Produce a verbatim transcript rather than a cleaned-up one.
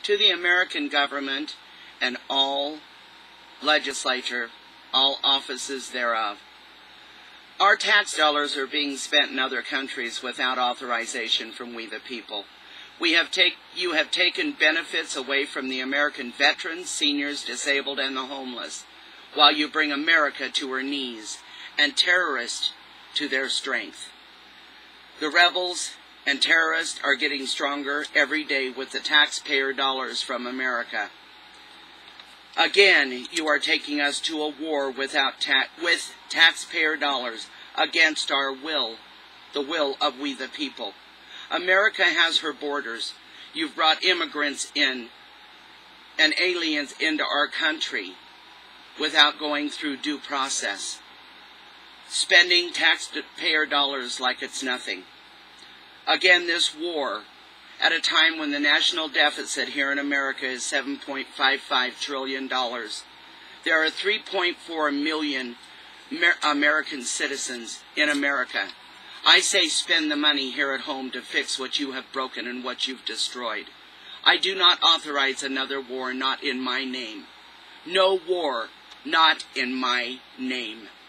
to the American government and all legislature, all offices thereof. Our tax dollars are being spent in other countries without authorization from we the people. We have take, you have taken benefits away from the American veterans, seniors, disabled, and the homeless, while you bring America to her knees and terrorists to their strength. The rebels and terrorists are getting stronger every day with the taxpayer dollars from America. Again, you are taking us to a war without ta with taxpayer dollars against our will, the will of we the people. America has her borders. You've brought immigrants in and aliens into our country without going through due process, spending taxpayer dollars like it's nothing. Again, this war, at a time when the national deficit here in America is seven point five five trillion dollars. There are three point four million Amer American citizens in America. I say spend the money here at home to fix what you have broken and what you've destroyed. I do not authorize another war, not in my name. No war, not in my name.